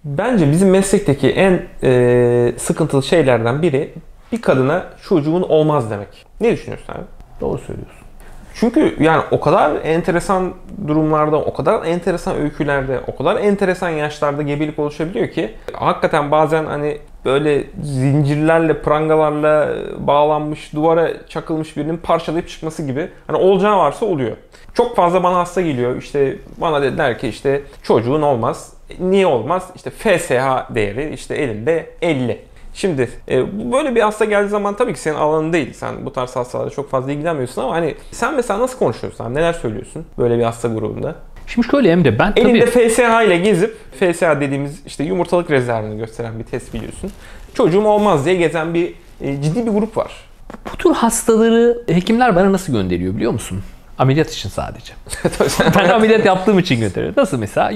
Bence bizim meslekteki en sıkıntılı şeylerden biri bir kadına çocuğun olmaz demek. Ne düşünüyorsun abi? Doğru söylüyorsun. Çünkü yani o kadar enteresan durumlarda, o kadar enteresan öykülerde, o kadar enteresan yaşlarda gebelik oluşabiliyor ki hakikaten bazen hani böyle zincirlerle, prangalarla bağlanmış, duvara çakılmış birinin parçalayıp çıkması gibi hani olacağı varsa oluyor. Çok fazla bana hasta geliyor. İşte bana dediler ki işte çocuğun olmaz. Niye olmaz? İşte FSH değeri işte elinde 50. Şimdi böyle bir hasta geldiği zaman tabii ki senin alanın değil. Sen bu tarz hastalarla çok fazla ilgilenmiyorsun ama hani sen mesela nasıl konuşuyorsun? Neler söylüyorsun böyle bir hasta grubunda? Şimdi şöyle Emre, ben elinde tabii... FSH ile gezip, FSH dediğimiz işte yumurtalık rezervini gösteren bir test biliyorsun. Çocuğum olmaz diye gezen bir ciddi bir grup var. Bu tür hastaları hekimler bana nasıl gönderiyor biliyor musun? Ameliyat için sadece. Ben ameliyat yaptığım için gönderiyorum. Nasıl mesela?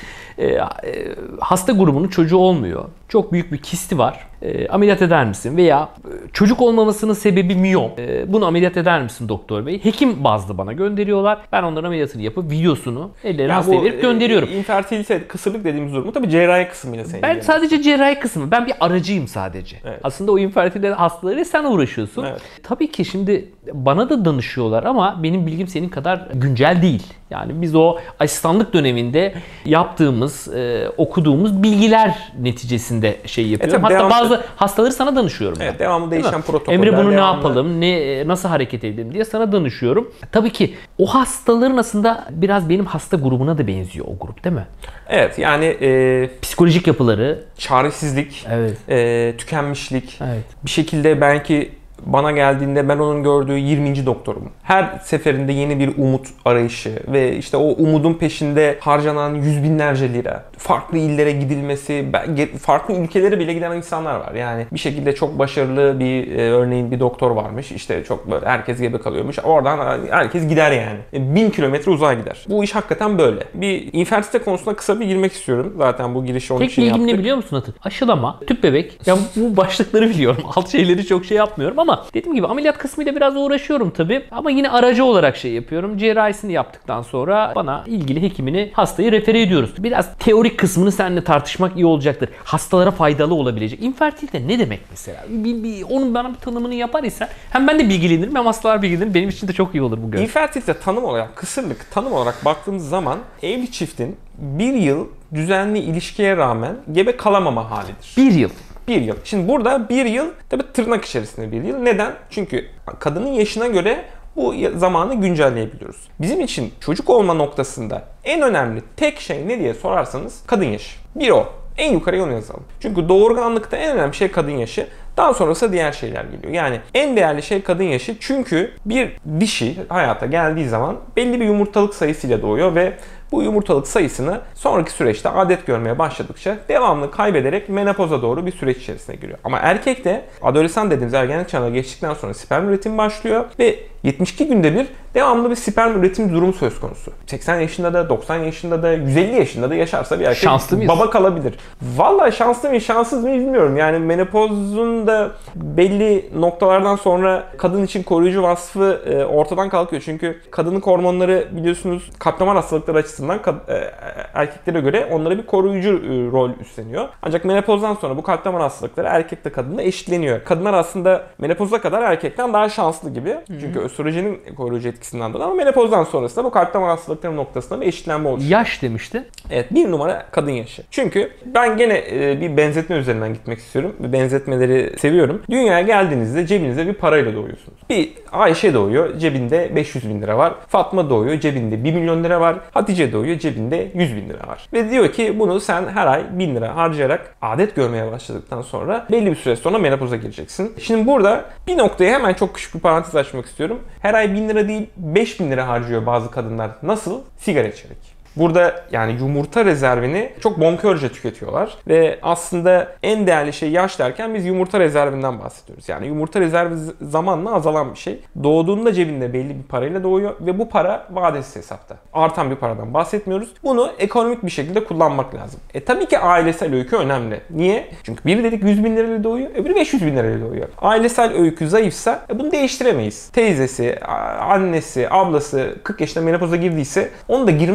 Hasta grubunun çocuğu olmuyor. Çok büyük bir kisti var. Ameliyat eder misin? Veya çocuk olmamasının sebebi miyom. Bunu ameliyat eder misin doktor bey? Hekim bazlı bana gönderiyorlar. Ben onların ameliyatını yapıp videosunu ellerine hastaya verip gönderiyorum. İnfertilite, kısırlık dediğimiz durumu tabii cerrahi kısmıyla senin. Ben sadece cerrahi kısmı. Ben bir aracıyım sadece. Evet. Aslında o infertilite hastalarıyla sen uğraşıyorsun. Evet. Tabii ki şimdi bana da danışıyorlar ama benim bilgim senin kadar güncel değil. Yani biz o asistanlık döneminde yaptığımız, okuduğumuz bilgiler neticesinde şey yapıyorum. Hatta bazı hastaları sana danışıyorum. Evet, devamlı değişen protokoller. Emre bunu ne yapalım, nasıl hareket edelim diye sana danışıyorum. Tabii ki o hastaların aslında biraz benim hasta grubuna da benziyor o grup, değil mi? Evet, yani psikolojik yapıları, çaresizlik, evet. Tükenmişlik, evet. Bir şekilde belki bana geldiğinde ben onun gördüğü 20. doktorum. Her seferinde yeni bir umut arayışı ve işte o umudun peşinde harcanan yüz binlerce lira, farklı illere gidilmesi, farklı ülkelere bile giden insanlar var. Yani bir şekilde çok başarılı bir örneğin bir doktor varmış. İşte çok böyle herkes gebe kalıyormuş. Oradan herkes gider yani. 1000 kilometre uzağa gider. Bu iş hakikaten böyle. Bir infertilite konusuna kısa bir girmek istiyorum. Zaten bu girişi onun için yaptık. Tek bilgim ne biliyor musun Atı? Aşılama, tüp bebek. Ya bu başlıkları biliyorum. Alt şeyleri çok şey yapmıyorum ama dediğim gibi ameliyat kısmıyla biraz uğraşıyorum tabii. Ama yine aracı olarak şey yapıyorum. Cerrahisini yaptıktan sonra bana ilgili hekimini, hastayı refere ediyoruz. Biraz teorik kısmını seninle tartışmak iyi olacaktır. Hastalara faydalı olabilecek. İnfertilite ne demek mesela? Onun bana bir tanımını yapar isen hem ben de bilgilenirim hem hastalar bilgilenir. Benim için de çok iyi olur bu görev. İnfertilite tanım olarak, kısırlık tanım olarak baktığımız zaman evli çiftin bir yıl düzenli ilişkiye rağmen gebe kalamama halidir. Bir yıl. Bir yıl. Şimdi burada bir yıl tabii tırnak içerisinde bir yıl. Neden? Çünkü kadının yaşına göre bu zamanı güncelleyebiliyoruz. Bizim için çocuk olma noktasında en önemli tek şey ne diye sorarsanız kadın yaşı. Bir o. En yukarıya onu yazalım. Çünkü doğurganlıkta en önemli şey kadın yaşı. Daha sonrası diğer şeyler geliyor. Yani en değerli şey kadın yaşı. Çünkü bir dişi hayata geldiği zaman belli bir yumurtalık sayısıyla doğuyor ve bu yumurtalık sayısını sonraki süreçte adet görmeye başladıkça devamlı kaybederek menopoza doğru bir süreç içerisine giriyor. Ama erkekte adolesan dediğimiz ergenlik çağına geçtikten sonra sperm üretimi başlıyor ve 72 günde bir devamlı bir sperm üretim durumu söz konusu. 80 yaşında da, 90 yaşında da, 150 yaşında da yaşarsa bir erkek baba kalabilir. Vallahi şanslı mıyız, şanssız mıyız bilmiyorum. Yani menopozun da belli noktalardan sonra kadın için koruyucu vasfı ortadan kalkıyor. Çünkü kadının hormonları biliyorsunuz kalp damar hastalıkları açısından erkeklere göre onlara bir koruyucu rol üstleniyor. Ancak menopozdan sonra bu kalp damar hastalıkları erkekle kadınla eşitleniyor. Kadınlar aslında menopoza kadar erkekten daha şanslı gibi. Çünkü östrojenin koruyucu etkisinden dolayı ama menopozdan sonrasında bu kalp damar hastalıkları noktasında bir eşitlenme oluşuyor. Yaş demişti. Evet, bir numara kadın yaşı. Çünkü ben gene bir benzetme üzerinden gitmek istiyorum. Benzetmeleri seviyorum. Dünyaya geldiğinizde cebinizde bir parayla doğuyorsunuz. Bir Ayşe doğuyor, cebinde 500 bin lira var. Fatma doğuyor, cebinde 1 milyon lira var. Hatice doğuyor, cebinde 100 bin lira var. Ve diyor ki bunu sen her ay 1000 lira harcayarak adet görmeye başladıktan sonra belli bir süre sonra menopoza gireceksin. Şimdi burada bir noktaya hemen çok küçük bir parantez açmak istiyorum. Her ay 1000 lira değil 5000 lira harcıyor bazı kadınlar. Nasıl? Sigara içerek. Burada yani yumurta rezervini çok bonkörce tüketiyorlar ve aslında en değerli şey yaş derken biz yumurta rezervinden bahsediyoruz. Yani yumurta rezervi zamanla azalan bir şey. Doğduğunda cebinde belli bir parayla doğuyor ve bu para vadesiz hesapta. Artan bir paradan bahsetmiyoruz. Bunu ekonomik bir şekilde kullanmak lazım. Tabii ki ailesel öykü önemli. Niye? Çünkü biri dedik 100 bin lirayla doğuyor, öbürü 500 bin lirayla doğuyor. Ailesel öykü zayıfsa bunu değiştiremeyiz. Teyzesi, annesi, ablası 40 yaşında menopoza girdiyse onun da girme ihtimali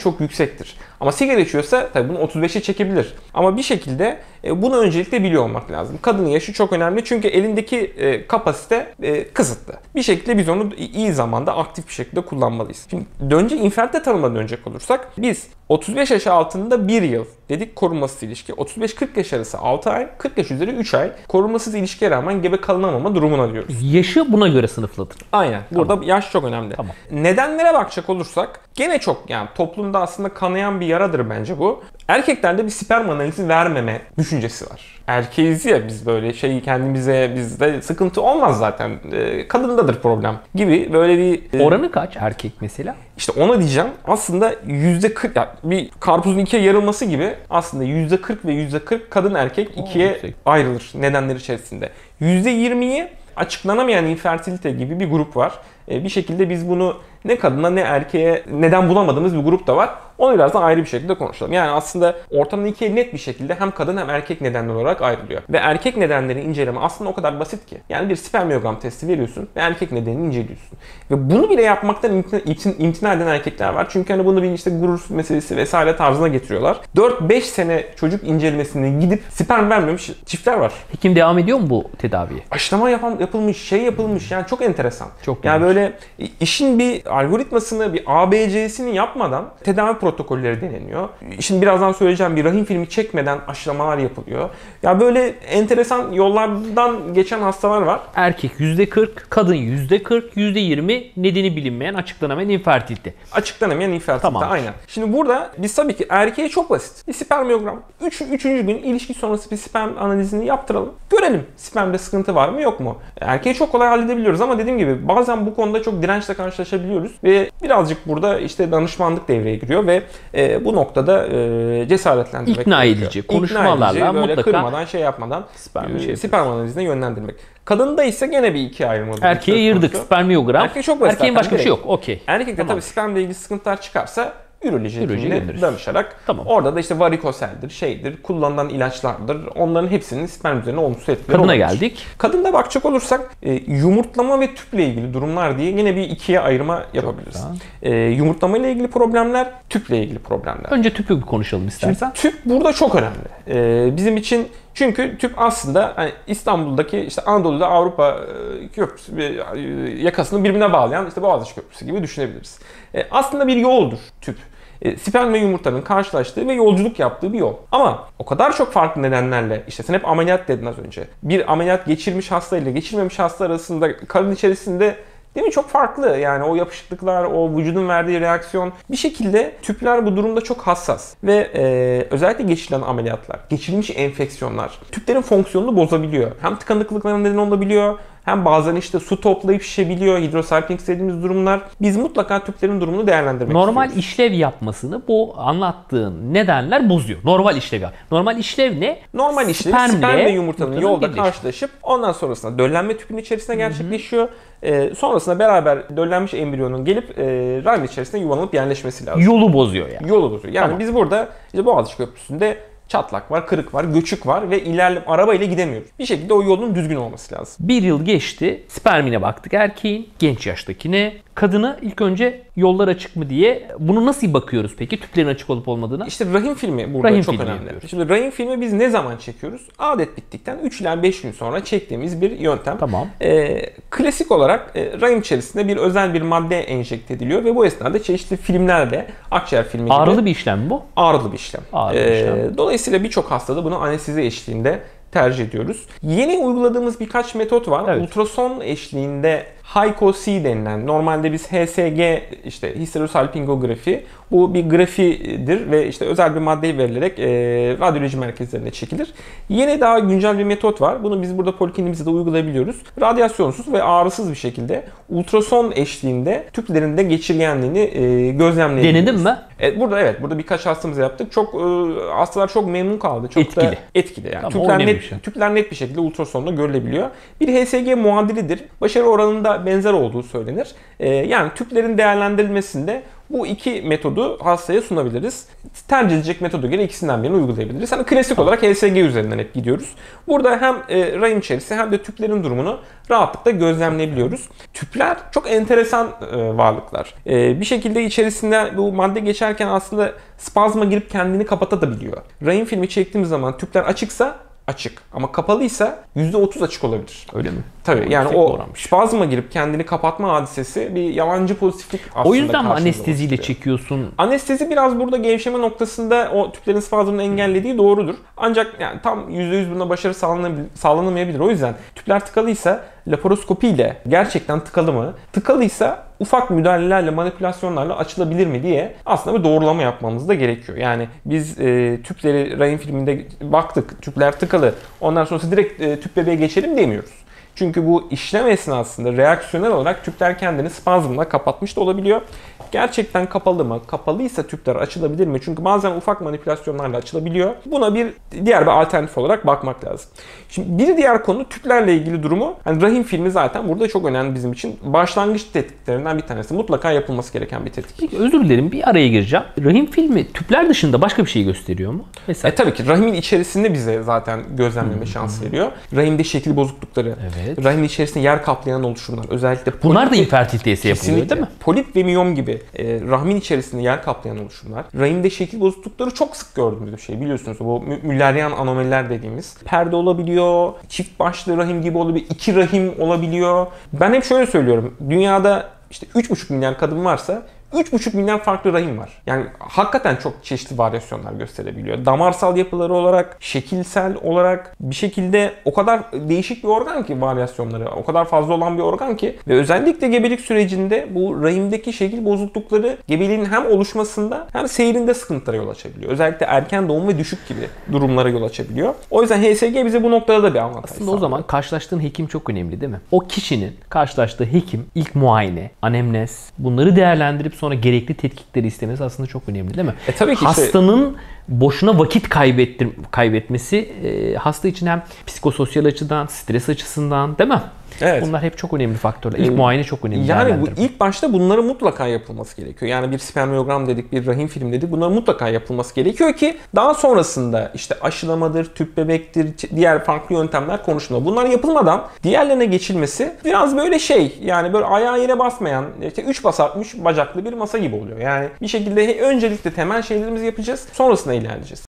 çok yüksektir. Ama sigara içiyorsa tabii bunu 35'e çekebilir. Ama bir şekilde bunu öncelikle biliyor olmak lazım. Kadının yaşı çok önemli çünkü elindeki kapasite kısıtlı. Bir şekilde biz onu iyi zamanda aktif bir şekilde kullanmalıyız. Şimdi önce infertilite tanımına dönecek olursak biz 35 yaş altında 1 yıl dedik korunmasız ilişki. 35-40 yaş arası 6 ay, 40 yaş üzeri 3 ay korunmasız ilişkiye rağmen gebe kalınamama durumuna diyoruz. Yaşı buna göre sınıfladın. Aynen. Burada yaş çok önemli. Tamam. Nedenlere bakacak olursak gene çok yani toplumda aslında kanayan bir yaradır bence bu. Erkeklerde bir sperm analizi vermeme düşüncesi var. Erkeğiz ya biz böyle kendimize bizde sıkıntı olmaz zaten. Kadındadır problem gibi böyle bir... Oranı kaç erkek mesela? İşte ona diyeceğim. Aslında %40 yani bir karpuzun ikiye yarılması gibi aslında %40 ve %40 kadın erkek ikiye ayrılır nedenler içerisinde. %20'yi açıklanamayan infertilite gibi bir grup var. Bir şekilde biz bunu ne kadına ne erkeğe neden bulamadığımız bir grup da var. Onu biraz da ayrı bir şekilde konuşalım. Yani aslında ortamda ikiye net bir şekilde hem kadın hem erkek nedenler olarak ayrılıyor. Ve erkek nedenleri inceleme aslında o kadar basit ki. Yani bir spermiyogram testi veriyorsun ve erkek nedenini inceliyorsun. Ve bunu bile yapmaktan imtina eden erkekler var. Çünkü hani bunu bir işte gurur meselesi vesaire tarzına getiriyorlar. 4-5 sene çocuk incelemesine gidip sperm vermemiş çiftler var. Hekim devam ediyor mu bu tedaviye? Aşılama yapılmış, yapılmış. Yani çok enteresan. Çok yani böyle işin bir algoritmasını, bir ABC'sini yapmadan tedavi protokolleri deneniyor. Şimdi birazdan söyleyeceğim bir rahim filmi çekmeden aşılamalar yapılıyor. Ya böyle enteresan yollardan geçen hastalar var. Erkek %40, kadın %40, %20 nedeni bilinmeyen, açıklanamayan infertilite. Açıklanamayan infertilite, Tamam. aynen. Şimdi burada biz tabii ki erkeğe çok basit. Bir spermiyogram. Üçüncü gün ilişki sonrası bir sperm analizini yaptıralım. Görelim spermde sıkıntı var mı yok mu? Erkeği çok kolay halledebiliyoruz ama dediğim gibi bazen bu konuda çok dirençle karşılaşabiliyoruz. Ve birazcık burada işte danışmanlık devreye giriyor ve bu noktada cesaretlendirmek İkna gerekiyor. edici konuşmalarla böyle mutlaka kırmadan yapmadan sperm sperm analizine yönlendirmek. Kadında ise gene bir ikiye ayrılmalı. erkeğe ayırdık spermiyogram. Erkeğe çok basit. Erkeğin başka bir şey yok. Okey. Erkekte Tamam. tabii spermle ilgili sıkıntılar çıkarsa üroloji hekimine göndeririz. danışarak Tamam. orada da işte varikoseldir, kullanılan ilaçlardır. Onların hepsinin sperm üzerine olumsuz etkileri Kadına olabilir. geldik. Kadında bakacak olursak yumurtlama ve tüple ilgili durumlar diye yine bir ikiye ayırma yapabiliriz. Yumurtlama ile ilgili problemler, tüple ilgili problemler. Önce tüpü bir konuşalım istersen. Tüp burada çok önemli. Bizim için çünkü tüp aslında hani İstanbul'daki işte Anadolu'da Avrupa köprüsü yakasını birbirine bağlayan işte Boğaziçi Köprüsü gibi düşünebiliriz. Aslında bir yoldur tüp. Sperm ve yumurtanın karşılaştığı ve yolculuk yaptığı bir yol. Ama o kadar çok farklı nedenlerle işte sen hep ameliyat dedin az önce. Bir ameliyat geçirmiş hasta ile geçirmemiş hasta arasında karın içerisinde değil mi? Çok farklı yani o yapışıklıklar, o vücudun verdiği reaksiyon. Bir şekilde tüpler bu durumda çok hassas. Ve özellikle geçirilen ameliyatlar, geçirilmiş enfeksiyonlar tüplerin fonksiyonunu bozabiliyor. Hem tıkanıklıklara neden olabiliyor, hem bazen işte su toplayıp şişebiliyor, hidrosalpinx dediğimiz durumlar. Biz mutlaka tüplerin durumunu değerlendirmek Normal istiyoruz. işlev yapmasını bu anlattığın nedenler bozuyor. Normal işlev yap. Normal işlev ne? Normal işlev sperm ve yumurtanın yolda karşılaşıp ondan sonrasında döllenme tüpünün içerisinde gerçekleşiyor. Sonrasında beraber döllenmiş embriyonun gelip rahim içerisinde yuvalanıp yerleşmesi lazım. Yolu bozuyor yani. Yolu bozuyor. Yani Tamam. biz burada işte Boğaziçi Köprüsü'nde çatlak var, kırık var, göçük var ve arabayla gidemiyoruz. Bir şekilde o yolun düzgün olması lazım. Bir yıl geçti. Spermine baktık erkeğin. Genç yaştakine. Kadına ilk önce yollar açık mı diye. Bunu nasıl bakıyoruz peki? Tüplerin açık olup olmadığına. İşte rahim filmi burada Rahim çok filmi önemli. yapıyoruz. Şimdi rahim filmi biz ne zaman çekiyoruz? Adet bittikten 3 ila 5 gün sonra çektiğimiz bir yöntem. Tamam. Klasik olarak rahim içerisinde bir özel bir madde enjekte ediliyor ve bu esnada çeşitli filmlerle akciğer filmi gibi Ağrılı bir işlem mi bu? ağrılı bir işlem. Ağrılı bir işlem. Dolayısıyla birçok hastada bunu anestezi eşliğinde tercih ediyoruz. Yeni uyguladığımız birkaç metot var. Evet. Ultrason eşliğinde HICO-C denilen, normalde biz HSG, işte histerosalpingografi, bu bir grafidir ve işte özel bir madde verilerek radyoloji merkezlerine çekilir. Yeni daha güncel bir metot var. Bunu biz burada polikliniğimizde de uygulayabiliyoruz. Radyasyonsuz ve ağrısız bir şekilde ultrason eşliğinde tüplerinde geçirgenliğini gözlemleyebiliyoruz. Denedin mi? Burada birkaç hastamıza yaptık. Hastalar çok memnun kaldı. Çok Etkili. da etkili yani. Tamam, Tüpler net bir şekilde ultrasonda görülebiliyor. Bir HSG muadilidir. Başarı oranında benzer olduğu söylenir. Yani tüplerin değerlendirilmesinde Bu iki metodu hastaya sunabiliriz. Tercih edecek metoda göre ikisinden birini uygulayabiliriz. Hani klasik olarak HSG üzerinden hep gidiyoruz. Burada hem rahim içerisi hem de tüplerin durumunu rahatlıkla gözlemleyebiliyoruz. Tüpler çok enteresan varlıklar. Bir şekilde içerisinde bu madde geçerken aslında spazma girip kendini kapatabiliyor. Rahim filmi çektiğimiz zaman tüpler açıksa açık ama kapalıysa %30 açık olabilir. Öyle mi? Tabii yani o spazma girip kendini kapatma hadisesi bir yalancı pozitiflik aslında. O yüzden mi anesteziyle çekiyorsun? Anestezi biraz burada gevşeme noktasında o tüplerin spazmını engellediği doğrudur. Ancak yani tam %100 bunda başarı sağlanamayabilir. O yüzden tüpler tıkalıysa laparoskopiyle gerçekten tıkalı mı? Tıkalıysa ufak müdahalelerle, manipülasyonlarla açılabilir mi diye aslında bir doğrulama yapmamız da gerekiyor. Yani biz tüpleri rahim filminde baktık, tüpler tıkalı, ondan sonrası direkt tüp bebeğe geçelim demiyoruz. Çünkü bu işlem esnasında reaksiyonel olarak tüpler kendini spazmla kapatmış da olabiliyor. Gerçekten kapalı mı? Kapalıysa tüpler açılabilir mi? Çünkü bazen ufak manipülasyonlarla açılabiliyor. Buna diğer bir alternatif olarak bakmak lazım. Şimdi bir diğer konu tüplerle ilgili durumu. Hani rahim filmi zaten burada çok önemli bizim için. Başlangıç tetkiklerinden bir tanesi. Mutlaka yapılması gereken bir tetkik. Peki, özür dilerim, bir araya gireceğim. Rahim filmi tüpler dışında başka bir şey gösteriyor mu? Mesela... Tabii ki rahimin içerisinde bize zaten gözlemleme şansı veriyor. Rahimde şekil bozuklukları, rahimin içerisinde yer kaplayan oluşumlar, özellikle bunlar da infertiliteye yapılıyor değil mi? Polip ve miyom gibi rahmin içerisinde yer kaplayan oluşumlar. Rahimde şekil bozuklukları çok sık gördüğümüz bir şey, biliyorsunuz. Bu Müllerian anomaliler dediğimiz. Perde olabiliyor, çift başlı rahim gibi olabiliyor, iki rahim olabiliyor. Ben hep şöyle söylüyorum. Dünyada işte 3,5 milyar kadın varsa 3,5 milyar farklı rahim var. Yani hakikaten çok çeşitli varyasyonlar gösterebiliyor. Damarsal yapıları olarak, şekilsel olarak bir şekilde o kadar değişik bir organ ki varyasyonları. O kadar fazla olan bir organ ki ve özellikle gebelik sürecinde bu rahimdeki şekil bozuklukları gebeliğin hem oluşmasında hem seyrinde sıkıntılara yol açabiliyor. Özellikle erken doğum ve düşük gibi durumlara yol açabiliyor. O yüzden HSG bize bu noktada da bir avantaj aslında. O zaman karşılaştığın hekim çok önemli değil mi? O kişinin karşılaştığı hekim ilk muayene, anemnez bunları değerlendirip sonra gerekli tetkikleri istemesi aslında çok önemli değil mi? Tabii ki hastanın boşuna vakit kaybetmesi hasta için hem psikososyal açıdan, stres açısından değil mi? Evet. Bunlar hep çok önemli faktörler. İlk muayene çok önemli. Yani bu ilk başta bunların mutlaka yapılması gerekiyor. Yani bir spermiyogram dedik, bir rahim film dedik. Bunların mutlaka yapılması gerekiyor ki daha sonrasında işte aşılamadır, tüp bebektir, diğer farklı yöntemler konuşulur. Bunlar yapılmadan diğerlerine geçilmesi biraz böyle yani böyle ayağı yere basmayan, işte 3 bacaklı bir masa gibi oluyor. Yani bir şekilde öncelikle temel şeylerimizi yapacağız, sonrasında ilerleyeceğiz.